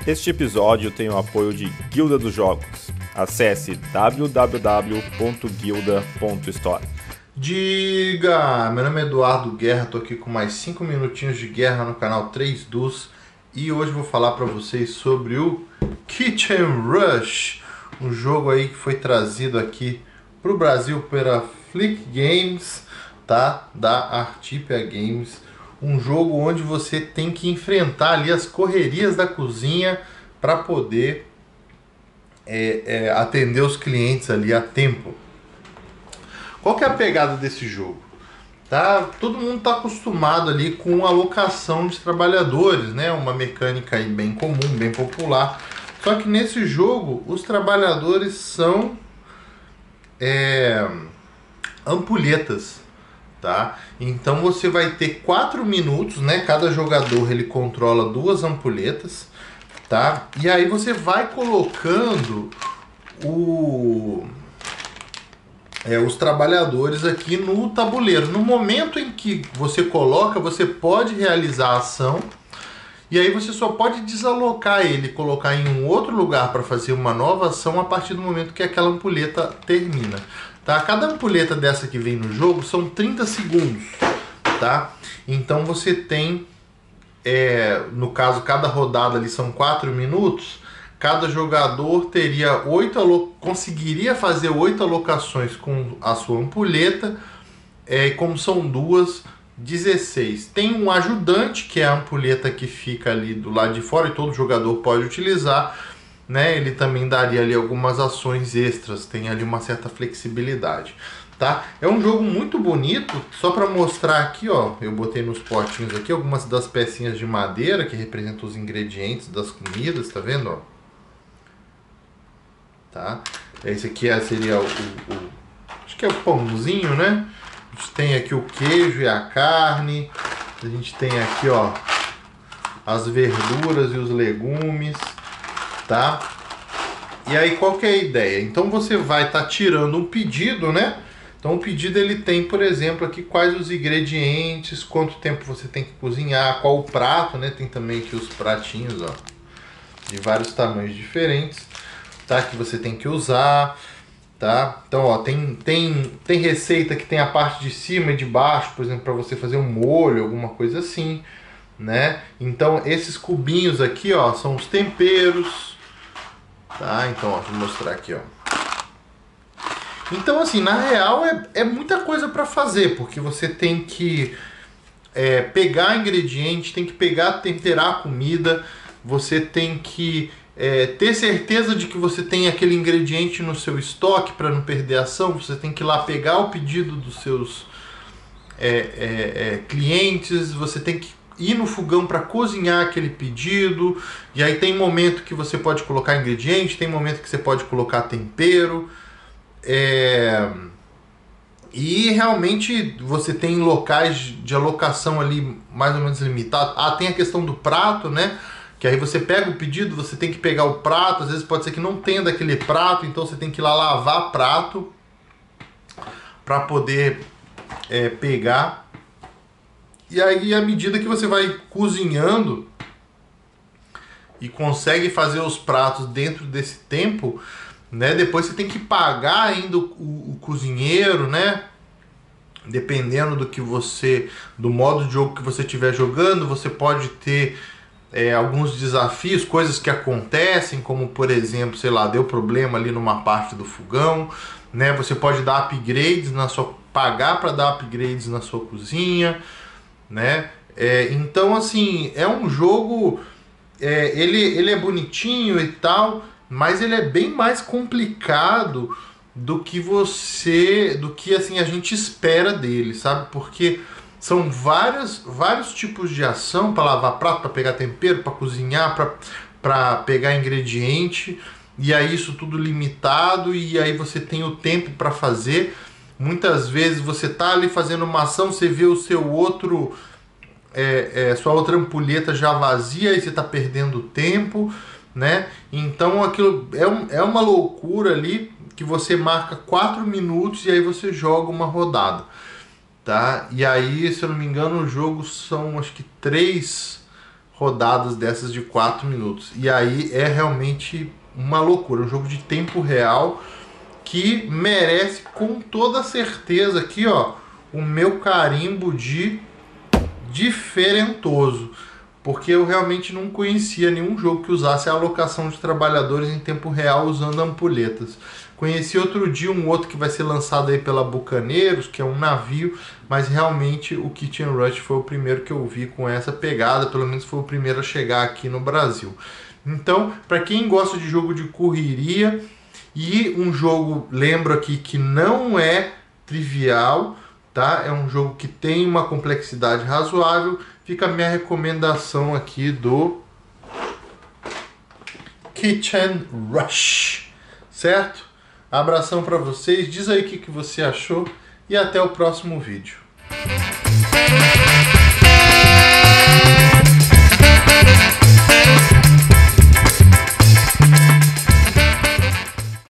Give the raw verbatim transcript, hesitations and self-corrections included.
Este episódio tem o apoio de Guilda dos Jogos. Acesse w w w ponto guilda ponto store. Diga! Meu nome é Eduardo Guerra, tô aqui com mais cinco minutinhos de guerra no canal três dos e hoje vou falar para vocês sobre o Kitchen Rush, um jogo aí que foi trazido aqui pro Brasil pela Flick Games, tá? Da Artipia Games. Um jogo onde você tem que enfrentar ali as correrias da cozinha para poder é, é, atender os clientes ali a tempo. Qual que é a pegada desse jogo? Tá? Todo mundo está acostumado ali com a alocação de trabalhadores, né? Uma mecânica aí bem comum, bem popular. Só que nesse jogo os trabalhadores são é, ampulhetas. Tá? Então você vai ter quatro minutos, né? Cada jogador ele controla duas ampulhetas, tá? E aí você vai colocando o, é, os trabalhadores aqui no tabuleiro. No momento em que você coloca, você pode realizar a ação e aí você só pode desalocar ele, colocar em um outro lugar para fazer uma nova ação a partir do momento que aquela ampulheta termina. Tá? Cada ampulheta dessa que vem no jogo são trinta segundos, tá? Então você tem, é, no caso, cada rodada ali são quatro minutos, cada jogador teria oito, conseguiria fazer oito alocações com a sua ampulheta, é, como são duas, dezesseis. Tem um ajudante, que é a ampulheta que fica ali do lado de fora e todo jogador pode utilizar, né? Ele também daria ali algumas ações extras, tem ali uma certa flexibilidade, tá? É um jogo muito bonito, só para mostrar aqui, ó, eu botei nos potinhos aqui algumas das pecinhas de madeira que representam os ingredientes das comidas, tá vendo, ó? Tá? Esse aqui seria o, o, o acho que é o pãozinho, né? A gente tem aqui o queijo e a carne, a gente tem aqui, ó, as verduras e os legumes, tá? E aí qual que é a ideia? Então você vai estar tá tirando um pedido, né? Então o pedido ele tem, por exemplo, aqui quais os ingredientes, quanto tempo você tem que cozinhar, qual o prato, né? Tem também aqui os pratinhos, ó, de vários tamanhos diferentes, tá? Que você tem que usar, tá? Então, ó, tem, tem, tem receita que tem a parte de cima e de baixo, por exemplo, para você fazer um molho, alguma coisa assim, né? Então esses cubinhos aqui, ó, são os temperos, tá? Então, ó, vou mostrar aqui, ó. Então, assim, na real é, é muita coisa para fazer, porque você tem que é, pegar ingrediente, tem que pegar, temperar a comida, você tem que é, ter certeza de que você tem aquele ingrediente no seu estoque para não perder a ação, você tem que ir lá pegar o pedido dos seus é, é, é, clientes, você tem que ir no fogão para cozinhar aquele pedido, e aí tem momento que você pode colocar ingrediente, tem momento que você pode colocar tempero, é... e realmente você tem locais de alocação ali mais ou menos limitados. Ah, tem a questão do prato, né? Que aí você pega o pedido, você tem que pegar o prato, às vezes pode ser que não tenha daquele prato, então você tem que ir lá lavar prato para poder é, pegar. E aí, à medida que você vai cozinhando e consegue fazer os pratos dentro desse tempo, né? Depois você tem que pagar ainda o, o, o cozinheiro, né? Dependendo do que você, do modo de jogo que você estiver jogando, você pode ter é, alguns desafios, coisas que acontecem, como por exemplo, sei lá, deu problema ali numa parte do fogão, né? Você pode dar upgrades na sua, pagar para dar upgrades na sua cozinha, né? É, então, assim, é um jogo, é, ele, ele é bonitinho e tal, mas ele é bem mais complicado do que você, do que assim a gente espera dele, sabe? Porque são vários, vários tipos de ação para lavar prato, para pegar tempero, para cozinhar, para pegar ingrediente, e aí isso tudo limitado, e aí você tem o tempo para fazer. Muitas vezes você tá ali fazendo uma ação, você vê o seu outro, é, é, sua outra ampulheta já vazia e você tá perdendo tempo, né? Então aquilo é, um, é uma loucura ali, que você marca quatro minutos e aí você joga uma rodada, tá? E aí, se eu não me engano, o jogo são acho que três rodadas dessas de quatro minutos. E aí é realmente uma loucura, um jogo de tempo real que merece com toda certeza aqui, ó, o meu carimbo de diferentoso, porque eu realmente não conhecia nenhum jogo que usasse a alocação de trabalhadores em tempo real usando ampulhetas. Conheci outro dia um outro que vai ser lançado aí pela Bucaneiros, que é um navio, mas realmente o Kitchen Rush foi o primeiro que eu vi com essa pegada, pelo menos foi o primeiro a chegar aqui no Brasil. Então, para quem gosta de jogo de correria e um jogo, lembro aqui que não é trivial, tá? É um jogo que tem uma complexidade razoável, fica a minha recomendação aqui do Kitchen Rush, certo? Abração para vocês, diz aí o que, que você achou e até o próximo vídeo.